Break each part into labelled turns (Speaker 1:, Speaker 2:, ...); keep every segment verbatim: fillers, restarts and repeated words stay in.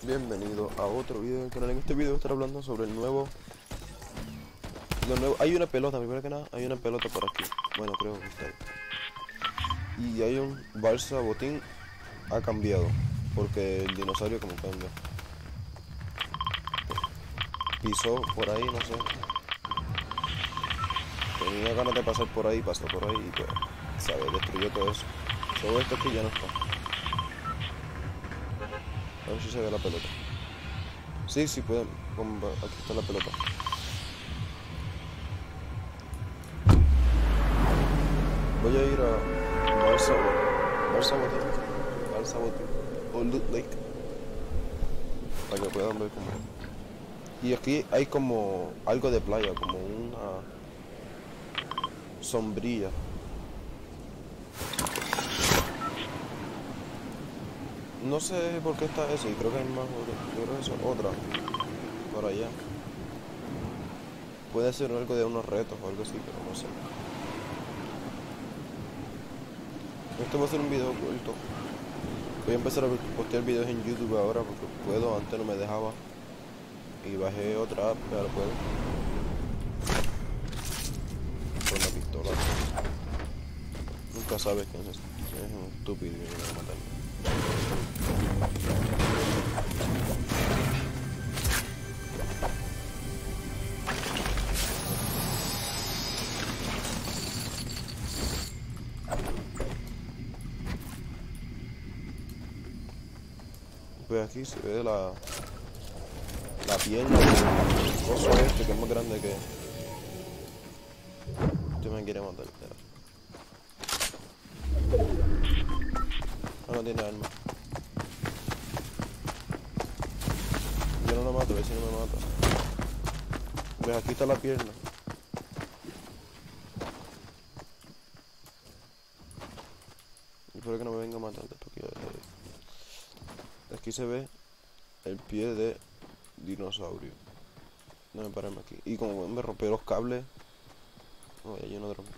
Speaker 1: Bienvenido a otro video del canal. En este video voy a estar hablando sobre el nuevo, lo nuevo. Hay una pelota, primero que nada, hay una pelota por aquí. Bueno, creo que está ahí. Y hay un Barça Botín. Ha cambiado, porque el dinosaurio como cambia. Pisó por ahí, no sé. Tenía ganas de pasar por ahí, pasó por ahí y pues, ¿sabes? Destruyó todo eso. Todo esto que ya no está. A ver si se ve la pelota. Sí, sí pueden. Aquí está la pelota. Voy a ir a Barça, Barça Botín, Barça Botín o Loot Lake para que puedan ver cómo. Y aquí hay como algo de playa, como una sombrilla. No sé por qué está eso, y creo que hay más, yo creo que eso es otra, por allá. Puede ser algo de unos retos o algo así, pero no sé. Este va a ser un video corto. Voy a empezar a postear videos en YouTube ahora porque puedo, antes no me dejaba. Y bajé otra app, pero puedo. Con la pistola. Nunca sabes quién es, quién es un estúpido y viene a matarme. Pues aquí se ve la la pierna del coso este que es más grande que este me quiere matar. Ah, no tiene arma. Yo no lo mato, a ver si no me mata. Pues aquí está la pierna. Y espero que no me venga a matar después que yo deje de... Aquí se ve el pie de dinosaurio. No me pararme aquí. Y como me rompió los cables. No, ya yo no rompo.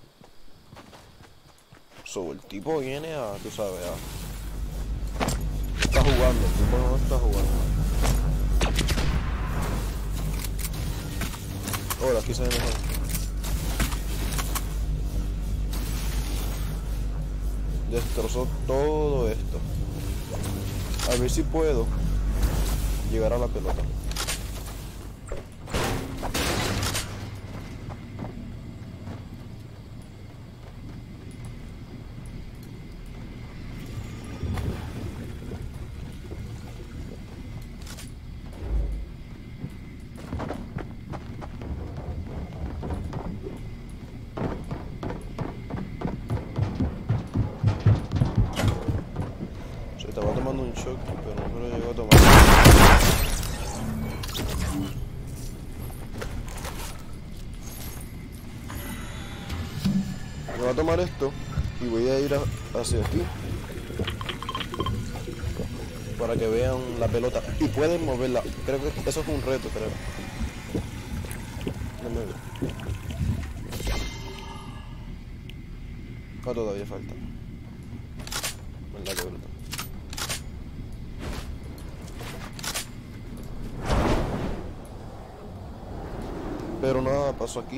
Speaker 1: So, el tipo viene a, tú sabes, a... Está jugando, el tipo no está jugando. Ahora, aquí se ve mejor. Destrozó todo esto. A ver si puedo llegar a la pelota. Se estaba tomando un shock, pero no me lo llegó a tomar. Me voy a tomar esto y voy a ir a, hacia aquí para que vean la pelota y pueden moverla. Creo que eso es un reto, creo. No me veo. Ah, todavía falta. ¿Verdad que brutal? Pero nada pasó aquí.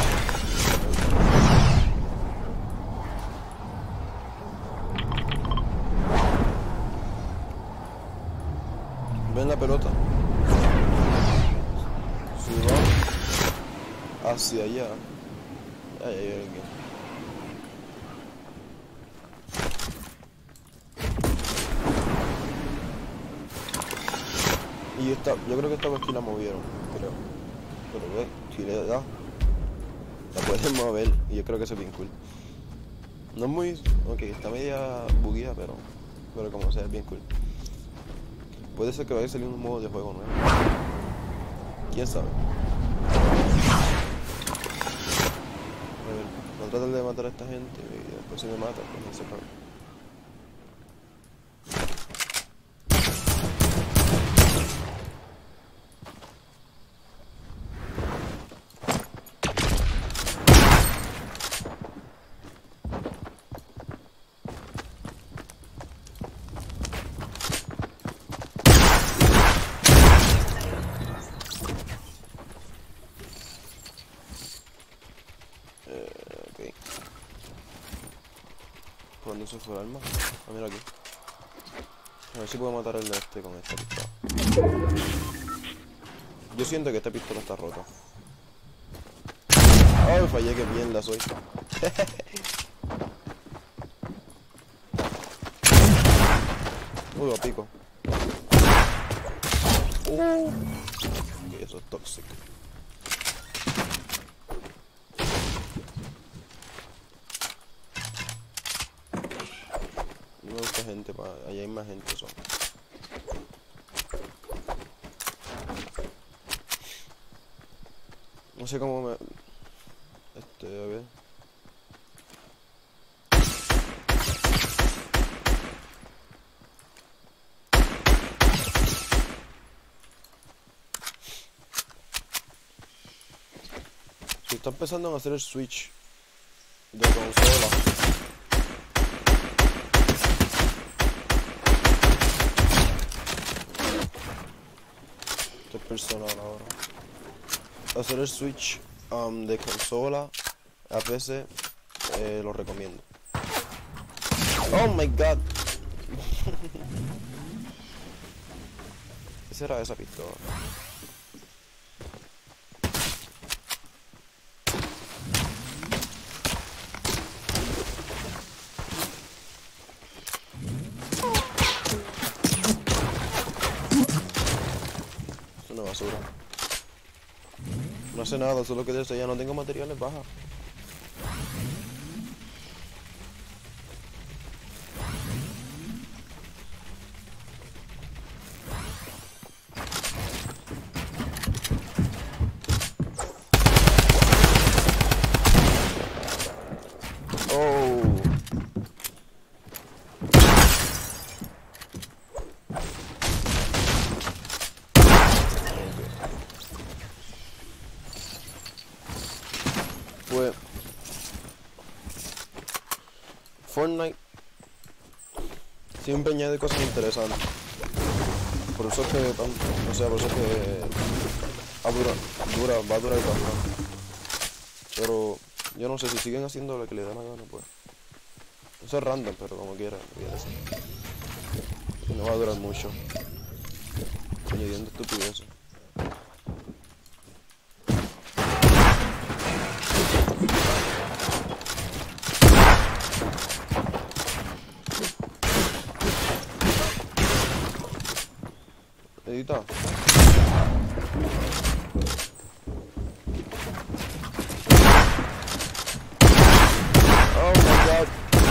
Speaker 1: Ven la pelota. Si va hacia allá. Ay, ay, ay, ay. Y esta, yo creo que esta vez aquí la movieron, creo. Pero ve, si le da, la puedes mover y yo creo que eso es bien cool. No es muy, ok, está media bugueada, pero, pero como sea, es bien cool. Puede ser que vaya a salir un modo de juego nuevo. ¿Quién sabe? A ver, voy a tratar de matar a esta gente y después si me mata, pues no se acaba. eso fue el arma. Ah, mira aquí. A ver si puedo matar el de este con esta pistola. Yo siento que esta pistola está rota. Ay, fallé, que mierda soy. Uy, lo pico. Uh. Okay, eso es tóxico. No me gusta gente, pa. Allá hay más gente, eso. No sé cómo me... Este, a ver. Si está empezando a hacer el switch de consola. Esto es personal ahora. Hacer el switch um, de consola a P C, eh, lo recomiendo. Oh my god. ¿Qué será esa pistola? Es una basura. No hace nada, solo que desde ya no tengo materiales, baja. Oh. Pues Fortnite siempre añade cosas interesantes. Por eso es que, o sea, por eso es que ah, dura, dura, va a durar bastante. Pero yo no sé si siguen haciendo lo que le da la gana, pues. Eso es random, pero como quiera, no va a durar mucho. Añadiendo estupideces. Edita. Oh my god.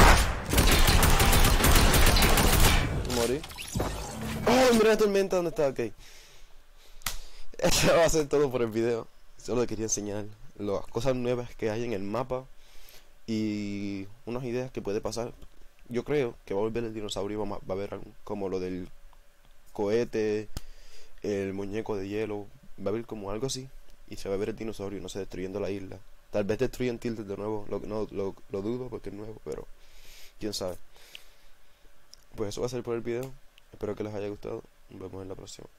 Speaker 1: Morí. Oh, mira la tormenta donde está, ok. Eso va a ser todo por el video. Solo te quería enseñar las cosas nuevas que hay en el mapa y unas ideas que puede pasar. Yo creo que va a volver el dinosaurio y va a haber algo como lo del cohete, el muñeco de hielo, va a haber como algo así y se va a ver el dinosaurio, no sé, destruyendo la isla. Tal vez destruyan Tilted de nuevo, lo, no, lo, lo dudo porque es nuevo, pero quién sabe. Pues eso va a ser por el video, espero que les haya gustado, nos vemos en la próxima.